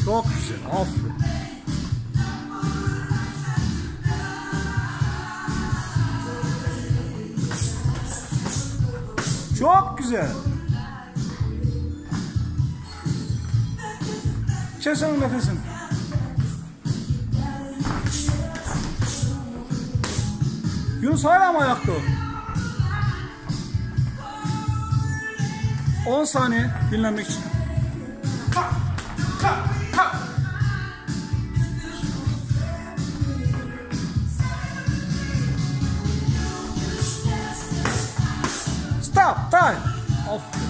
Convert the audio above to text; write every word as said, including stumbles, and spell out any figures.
Çok güzel. Aferin. Çok güzel. Kes onun nefesini. Yunus hala mı ayakta? on saniye dinlenmek için. Stop time. Aferin.